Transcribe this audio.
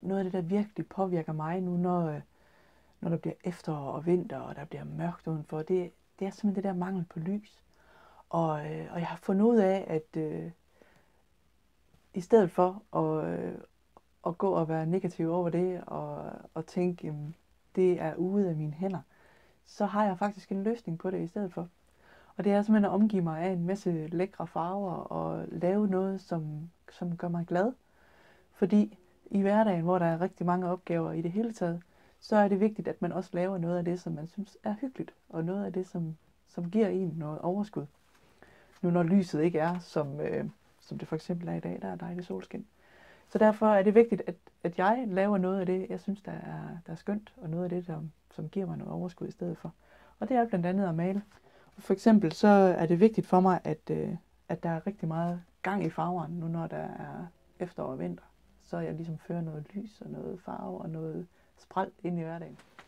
noget af det, der virkelig påvirker mig nu, når der bliver efterår og vinter, og der bliver mørkt udenfor, det er simpelthen det der mangel på lys. Og jeg har fundet ud af, at i stedet for at gå og være negativ over det, og tænke, jamen, det er ude af mine hænder, så har jeg faktisk en løsning på det i stedet for. Og det er simpelthen at omgive mig af en masse lækre farver, og lave noget, som gør mig glad. Fordi i hverdagen, hvor der er rigtig mange opgaver i det hele taget, så er det vigtigt, at man også laver noget af det, som man synes er hyggeligt, og noget af det, som giver en noget overskud. Nu når lyset ikke er, som det for eksempel er i dag, der er dejligt solskin. Så derfor er det vigtigt, at jeg laver noget af det, jeg synes, der er skønt, og noget af det, som giver mig noget overskud i stedet for. Og det er blandt andet at male. For eksempel så er det vigtigt for mig, at der er rigtig meget gang i farverne, nu når der er efterår og vinter. Så jeg ligesom fører noget lys og noget farve og noget spræl ind i hverdagen.